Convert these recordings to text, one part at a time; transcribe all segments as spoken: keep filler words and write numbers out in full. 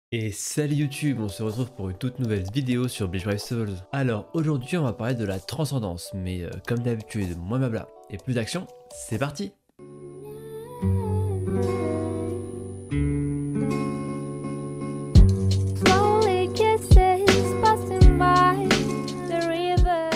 Et salut YouTube, on se retrouve pour une toute nouvelle vidéo sur Bleach Brave Souls. Alors aujourd'hui on va parler de la transcendance, mais euh, comme d'habitude, moins blabla et plus d'action, c'est parti. Slowly kisses passing by the river.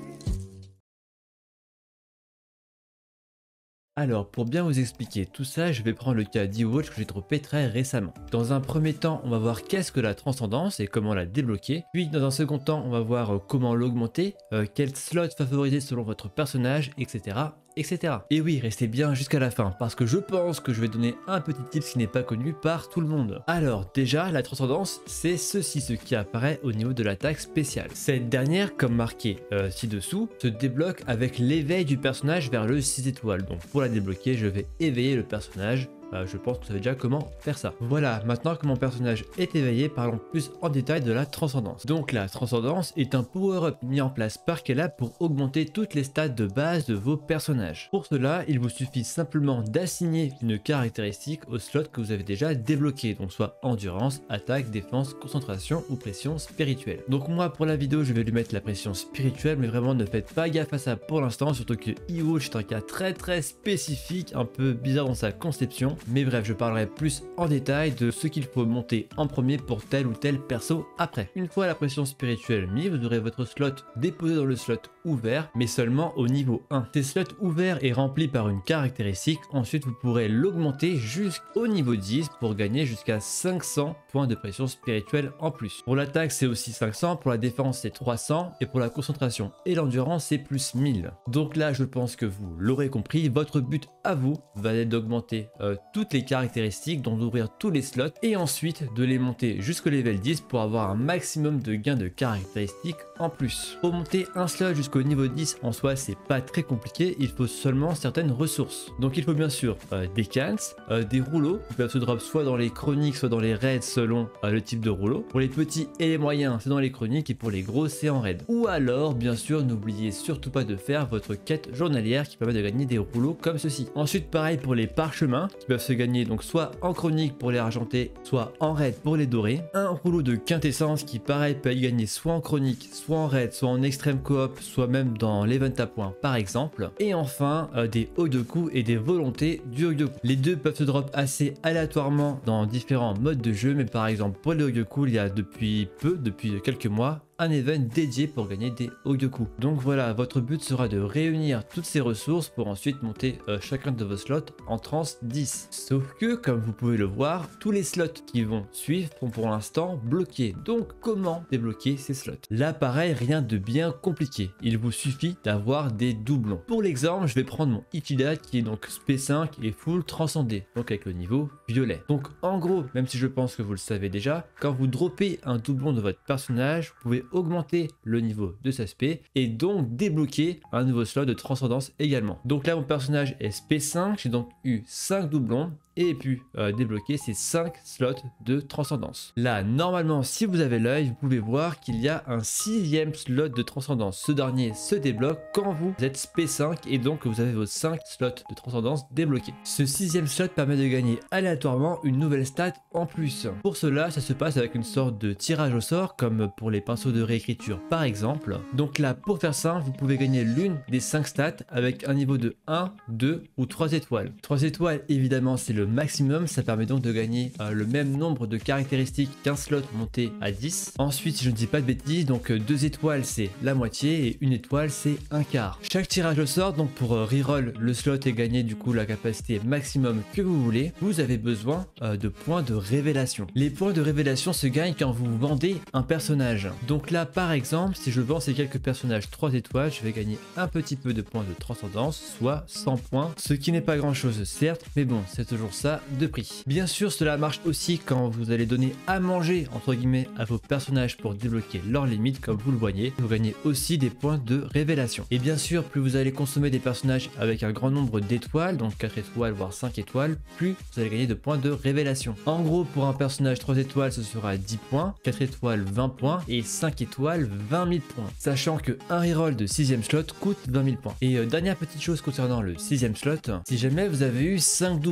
Alors pour bien vous expliquer tout ça, je vais prendre le cas d'E-Watch que j'ai droppé très récemment. Dans un premier temps, on va voir qu'est-ce que la transcendance et comment la débloquer. Puis dans un second temps, on va voir euh, comment l'augmenter, euh, quel slot favoriser selon votre personnage, et cetera. etc. Et oui, restez bien jusqu'à la fin, parce que je pense que je vais donner un petit tip qui n'est pas connu par tout le monde. Alors déjà, la transcendance, c'est ceci, ce qui apparaît au niveau de l'attaque spéciale. Cette dernière, comme marqué euh, ci-dessous, se débloque avec l'éveil du personnage vers le six étoiles. Donc pour la débloquer, je vais éveiller le personnage. Euh, je pense que vous savez déjà comment faire ça. Voilà, maintenant que mon personnage est éveillé, parlons plus en détail de la transcendance. Donc la transcendance est un power-up mis en place par Kella pour augmenter toutes les stats de base de vos personnages. Pour cela, il vous suffit simplement d'assigner une caractéristique au slot que vous avez déjà débloqué, donc soit endurance, attaque, défense, concentration ou pression spirituelle. Donc moi pour la vidéo, je vais lui mettre la pression spirituelle, mais vraiment ne faites pas gaffe à ça pour l'instant, surtout que E-Watch est un cas très très spécifique, un peu bizarre dans sa conception. Mais bref, je parlerai plus en détail de ce qu'il faut monter en premier pour tel ou tel perso après. Une fois la pression spirituelle mise, vous aurez votre slot déposé dans le slot ouvert, mais seulement au niveau un. Ces slots ouverts est rempli par une caractéristique, ensuite vous pourrez l'augmenter jusqu'au niveau dix pour gagner jusqu'à cinq cents points de pression spirituelle en plus. Pour l'attaque c'est aussi cinq cents, pour la défense c'est trois cents, et pour la concentration et l'endurance c'est plus mille. Donc là je pense que vous l'aurez compris, votre but à vous va être d'augmenter euh, toutes les caractéristiques, donc d'ouvrir tous les slots et ensuite de les monter jusqu'au level dix pour avoir un maximum de gains de caractéristiques en plus. Pour monter un slot jusqu'au niveau dix en soi c'est pas très compliqué, il faut seulement certaines ressources. Donc il faut bien sûr euh, des cans, euh, des rouleaux qui peuvent se drop soit dans les chroniques soit dans les raids selon euh, le type de rouleau. Pour les petits et les moyens c'est dans les chroniques et pour les gros c'est en raid. Ou alors bien sûr n'oubliez surtout pas de faire votre quête journalière qui permet de gagner des rouleaux comme ceci. Ensuite pareil pour les parchemins qui peuvent se gagner donc soit en chronique pour les argentés, soit en raid pour les dorés. Un rouleau de quintessence qui pareil peut être gagné soit en chronique, soit en raid, soit en extrême coop, soit même dans l'event à points par exemple. Et enfin euh, des Hogyoku et des volontés du Hogyoku. Les deux peuvent se drop assez aléatoirement dans différents modes de jeu, mais par exemple pour les Hogyoku il y a depuis peu, depuis quelques mois, un event dédié pour gagner des Hogyoku. Donc voilà, votre but sera de réunir toutes ces ressources pour ensuite monter euh, chacun de vos slots en trance dix. Sauf que, comme vous pouvez le voir, tous les slots qui vont suivre sont pour l'instant bloqués. Donc comment débloquer ces slots? Là pareil, rien de bien compliqué. Il vous suffit d'avoir des doublons. Pour l'exemple, je vais prendre mon Ichida qui est donc S P cinq et full transcendé, donc avec le niveau violet. Donc en gros, même si je pense que vous le savez déjà, quand vous droppez un doublon de votre personnage, vous pouvez augmenter le niveau de sa S P et donc débloquer un nouveau slot de transcendance également. Donc là mon personnage est S P cinq, j'ai donc eu cinq doublons et pu euh, débloquer ces cinq slots de transcendance. Là normalement si vous avez l'œil vous pouvez voir qu'il y a un sixième slot de transcendance. Ce dernier se débloque quand vous êtes S P cinq et donc vous avez vos cinq slots de transcendance débloqués. Ce sixième slot permet de gagner aléatoirement une nouvelle stat en plus. Pour cela ça se passe avec une sorte de tirage au sort comme pour les pinceaux de réécriture par exemple. Donc là pour faire simple vous pouvez gagner l'une des cinq stats avec un niveau de un, deux ou trois étoiles. trois étoiles évidemment c'est le maximum, ça permet donc de gagner euh, le même nombre de caractéristiques qu'un slot monté à dix. Ensuite si je ne dis pas de bêtises, donc deux étoiles c'est la moitié et une étoile c'est un quart. Chaque tirage au sort donc pour euh, reroll le slot et gagner du coup la capacité maximum que vous voulez, vous avez besoin euh, de points de révélation. Les points de révélation se gagnent quand vous vendez un personnage. Donc là par exemple si je vends ces quelques personnages trois étoiles, je vais gagner un petit peu de points de transcendance, soit cent points, ce qui n'est pas grand chose certes, mais bon c'est toujours ça de prix. Bien sûr cela marche aussi quand vous allez donner à manger entre guillemets à vos personnages pour débloquer leurs limites comme vous le voyez, vous gagnez aussi des points de révélation. Et bien sûr plus vous allez consommer des personnages avec un grand nombre d'étoiles, donc quatre étoiles voire cinq étoiles, plus vous allez gagner de points de révélation. En gros pour un personnage trois étoiles ce sera dix points, quatre étoiles vingt points et cinq étoiles vingt mille points. Sachant que un reroll de sixième slot coûte vingt mille points. Et euh, dernière petite chose concernant le sixième slot, si jamais vous avez eu cinq doublons, vous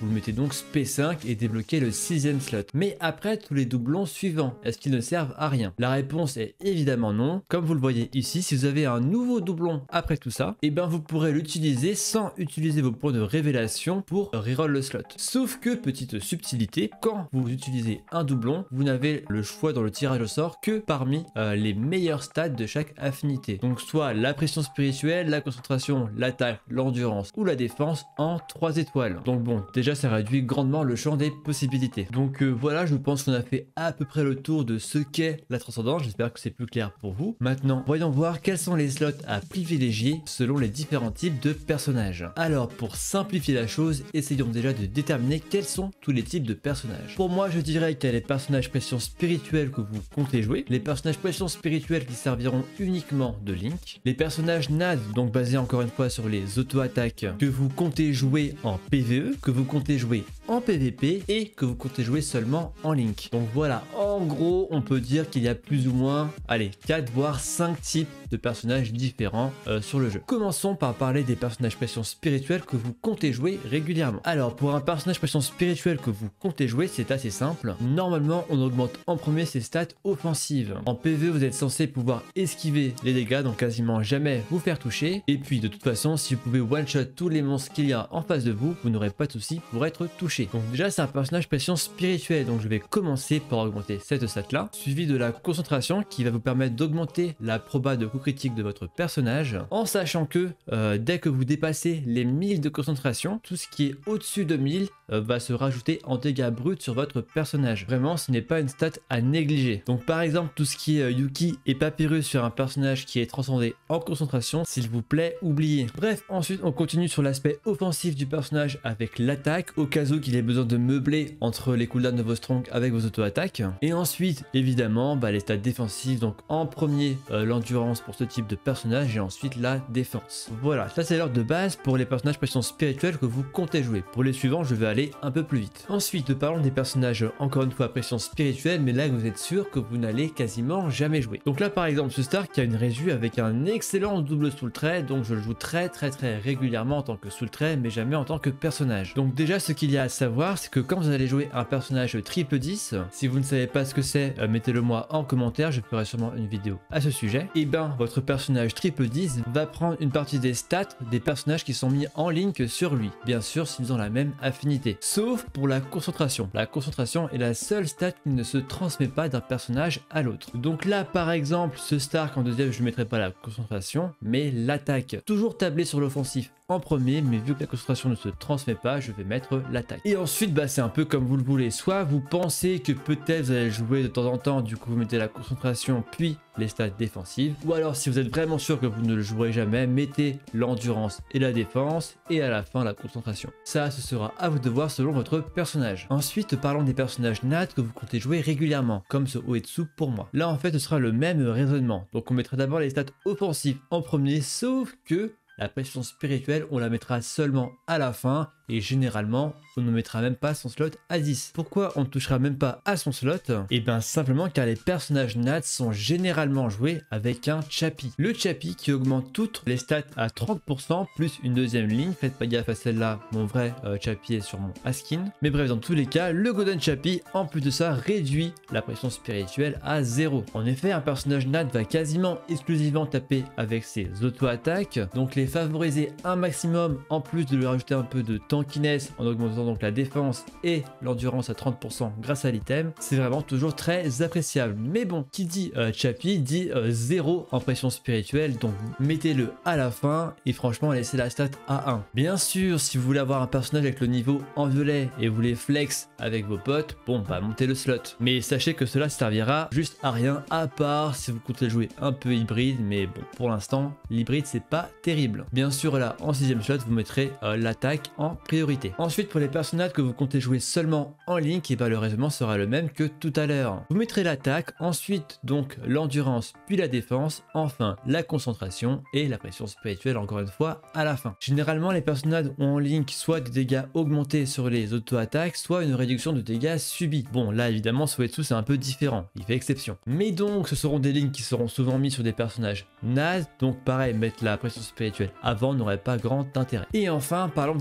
Vous mettez donc S P cinq et débloquez le sixième slot. Mais après tous les doublons suivants, est-ce qu'ils ne servent à rien? La réponse est évidemment non. Comme vous le voyez ici, si vous avez un nouveau doublon après tout ça, et ben vous pourrez l'utiliser sans utiliser vos points de révélation pour reroll le slot. Sauf que, petite subtilité, quand vous utilisez un doublon, vous n'avez le choix dans le tirage au sort que parmi euh, les meilleurs stats de chaque affinité. Donc soit la pression spirituelle, la concentration, l'attaque, l'endurance ou la défense en trois étoiles. Donc bon, déjà ça réduit grandement le champ des possibilités. Donc euh, voilà, je pense qu'on a fait à peu près le tour de ce qu'est la transcendance. J'espère que c'est plus clair pour vous. Maintenant, voyons voir quels sont les slots à privilégier selon les différents types de personnages. Alors pour simplifier la chose, essayons déjà de déterminer quels sont tous les types de personnages. Pour moi, je dirais qu'il y a les personnages pression spirituelle que vous comptez jouer, les personnages pression spirituelle qui serviront uniquement de Link, les personnages N A D, donc basés encore une fois sur les auto-attaques que vous comptez jouer en P V E, que vous comptez jouer en P V P et que vous comptez jouer seulement en Link. Donc voilà, en gros, on peut dire qu'il y a plus ou moins, allez, quatre voire cinq types de personnages différents euh, sur le jeu. Commençons par parler des personnages pression spirituelle que vous comptez jouer régulièrement. Alors, pour un personnage pression spirituelle que vous comptez jouer, c'est assez simple. Normalement, on augmente en premier ses stats offensives. En P V E, vous êtes censé pouvoir esquiver les dégâts, donc quasiment jamais vous faire toucher. Et puis, de toute façon, si vous pouvez one-shot tous les monstres qu'il y a en face de vous, vous n'aurez pas de souci pour être touché. Donc déjà, c'est un personnage pression spirituelle, donc je vais commencer par augmenter cette stat-là, suivi de la concentration qui va vous permettre d'augmenter la proba de coup critique de votre personnage, en sachant que euh, dès que vous dépassez les mille de concentration, tout ce qui est au-dessus de mille euh, va se rajouter en dégâts bruts sur votre personnage. Vraiment, ce n'est pas une stat à négliger. Donc par exemple, tout ce qui est euh, Yuki et Papyrus sur un personnage qui est transcendé en concentration, s'il vous plaît, oubliez. Bref, ensuite on continue sur l'aspect offensif du personnage avec l'attaque, au cas où qu'il ait besoin de meubler entre les cooldowns de vos strong avec vos auto-attaques. Et ensuite, évidemment, bah, les stats défensives, donc en premier euh, l'endurance pour ce type de personnage et ensuite la défense. Voilà, ça c'est l'ordre de base pour les personnages pression spirituelle que vous comptez jouer. Pour les suivants, je vais aller un peu plus vite. Ensuite, parlons des personnages encore une fois pression spirituelle, mais là vous êtes sûr que vous n'allez quasiment jamais jouer. Donc là par exemple, ce Star qui a une régie avec un excellent double soul trait, donc je le joue très très très régulièrement en tant que soul trait, mais jamais en tant que personnage. Donc déjà ce qu'il y a à savoir, c'est que quand vous allez jouer un personnage triple dix, si vous ne savez pas ce que c'est, euh, mettez-le moi en commentaire, je ferai sûrement une vidéo à ce sujet. Et ben votre personnage triple dix va prendre une partie des stats des personnages qui sont mis en Link sur lui, bien sûr s'ils ont la même affinité, sauf pour la concentration. La concentration est la seule stat qui ne se transmet pas d'un personnage à l'autre. Donc là par exemple, ce Stark en deuxième, je ne mettrai pas la concentration, mais l'attaque. Toujours tablé sur l'offensif en premier, mais vu que la concentration ne se transmet pas, je vais mettre l'attaque. Et ensuite, bah, c'est un peu comme vous le voulez. Soit vous pensez que peut-être vous allez jouer de temps en temps, du coup vous mettez la concentration, puis les stats défensives. Ou alors, si vous êtes vraiment sûr que vous ne le jouerez jamais, mettez l'endurance et la défense, et à la fin la concentration. Ça, ce sera à vous de voir selon votre personnage. Ensuite, parlons des personnages N A D que vous comptez jouer régulièrement, comme ce Oetsu pour moi. Là, en fait, ce sera le même raisonnement. Donc on mettra d'abord les stats offensives en premier, sauf que la pression spirituelle, on la mettra seulement à la fin et généralement, on ne mettra même pas son slot à dix. Pourquoi on ne touchera même pas à son slot? Et bien simplement car les personnages N A D sont généralement joués avec un Chappie. Le Chappie qui augmente toutes les stats à trente pour cent plus une deuxième ligne. Faites pas gaffe à celle-là, mon vrai euh, Chappie est sur mon Askin. Mais bref, dans tous les cas, le Golden Chappie, en plus de ça, réduit la pression spirituelle à zéro. En effet, un personnage N A D va quasiment exclusivement taper avec ses auto-attaques, donc les favoriser un maximum en plus de lui rajouter un peu de temps tankiness en augmentant donc la défense et l'endurance à trente pour cent grâce à l'item, c'est vraiment toujours très appréciable. Mais bon, qui dit euh, Chappie dit euh, zéro en pression spirituelle, donc mettez-le à la fin et franchement laissez la stat à un. Bien sûr, si vous voulez avoir un personnage avec le niveau en violet et vous voulez flex avec vos potes, bon bah montez le slot. Mais sachez que cela servira juste à rien à part si vous comptez jouer un peu hybride, mais bon pour l'instant l'hybride c'est pas terrible. Bien sûr là en sixième slot vous mettrez euh, l'attaque en priorité. Ensuite pour les personnages que vous comptez jouer seulement en Link, et bah, le raisonnement sera le même que tout à l'heure. Vous mettrez l'attaque, ensuite donc l'endurance puis la défense, enfin la concentration et la pression spirituelle encore une fois à la fin. Généralement les personnages ont en Link soit des dégâts augmentés sur les auto-attaques, soit une réduction de dégâts subis. Bon là évidemment Soetsu c'est un peu différent, il fait exception. Mais donc ce seront des Links qui seront souvent mis sur des personnages N A D, donc pareil mettre la pression spirituelle avant n'aurait pas grand intérêt. Et enfin parlons des personnages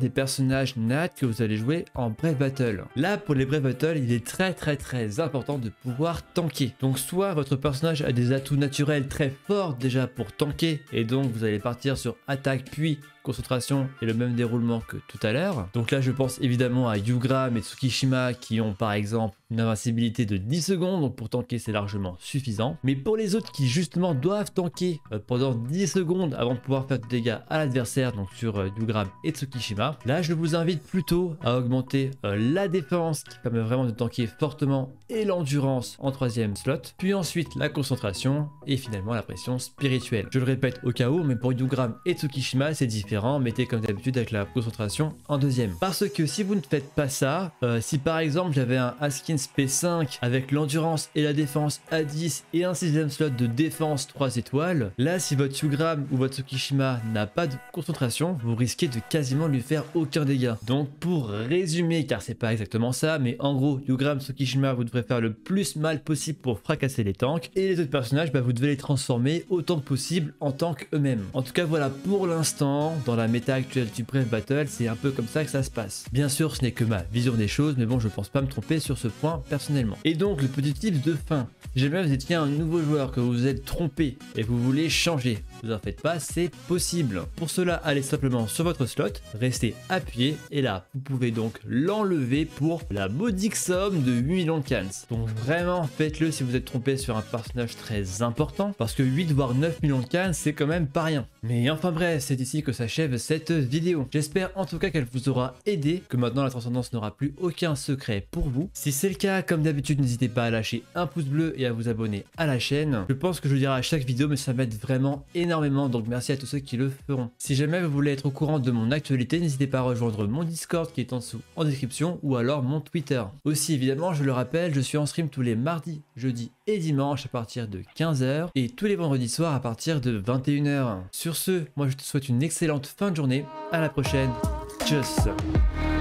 personnage Nat que vous allez jouer en Brave Battle. Là, pour les Brave Battle, il est très très très important de pouvoir tanker. Donc soit votre personnage a des atouts naturels très forts déjà pour tanker, et donc vous allez partir sur attaque puis concentration et le même déroulement que tout à l'heure. Donc là je pense évidemment à Yugram et Tsukishima qui ont par exemple une invincibilité de dix secondes, donc pour tanker c'est largement suffisant. Mais pour les autres qui justement doivent tanker euh, pendant dix secondes avant de pouvoir faire des dégâts à l'adversaire, donc sur euh, Yugram et Tsukishima, là je vous invite plutôt à augmenter euh, la défense qui permet vraiment de tanker fortement et l'endurance en troisième slot, puis ensuite la concentration et finalement la pression spirituelle. Je le répète au cas où, mais pour Yugram et Tsukishima c'est différent. Mettez comme d'habitude avec la concentration en deuxième. Parce que si vous ne faites pas ça, euh, si par exemple j'avais un Askins P cinq avec l'endurance et la défense à dix et un sixième slot de défense trois étoiles, là si votre Yugram ou votre Tsukishima n'a pas de concentration, vous risquez de quasiment lui faire aucun dégât. Donc pour résumer, car c'est pas exactement ça, mais en gros Yugram, Tsukishima, vous devrez faire le plus mal possible pour fracasser les tanks, et les autres personnages, bah, vous devez les transformer autant que possible en tanks eux-mêmes. En tout cas voilà, pour l'instant, dans la méta actuelle du Brave Battle, c'est un peu comme ça que ça se passe. Bien sûr, ce n'est que ma vision des choses, mais bon, je pense pas me tromper sur ce point personnellement. Et donc, le petit tips de fin. Si jamais vous étiez un nouveau joueur, que vous vous êtes trompé et que vous voulez changer, vous en faites pas, c'est possible. Pour cela, allez simplement sur votre slot, restez appuyé, et là, vous pouvez donc l'enlever pour la modique somme de huit millions de cans. Donc vraiment, faites-le si vous êtes trompé sur un personnage très important, parce que huit voire neuf millions de cans, c'est quand même pas rien. Mais enfin bref, c'est ici que s'achève cette vidéo. J'espère en tout cas qu'elle vous aura aidé, que maintenant la transcendance n'aura plus aucun secret pour vous. Si c'est le cas, comme d'habitude, n'hésitez pas à lâcher un pouce bleu et à vous abonner à la chaîne. Je pense que je le dirai à chaque vidéo, mais ça m'aide vraiment énormément, donc merci à tous ceux qui le feront. Si jamais vous voulez être au courant de mon actualité, n'hésitez pas à rejoindre mon Discord qui est en dessous en description, ou alors mon Twitter. Aussi évidemment, je le rappelle, je suis en stream tous les mardis, jeudis et dimanches à partir de quinze heures et tous les vendredis soirs à partir de vingt et une heures. Sur ce, moi je te souhaite une excellente fin de journée, à la prochaine, tchuss.